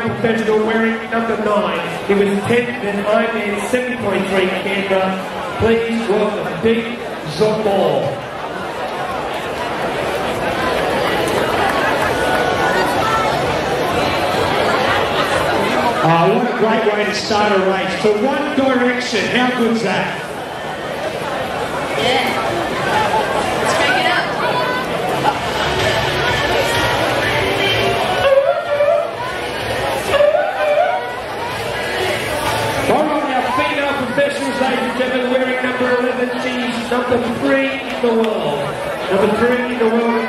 professional wearing number 9. He was 10th in Ironman 70.3 Canberra. Please welcome Deep Zombor. What a great way to start a race. To one direction, how good's that? Yeah. Let's crank it up. All right, our female professionals, ladies and gentlemen, wearing number 11. She's number 3 in the world. Number 3 in the world.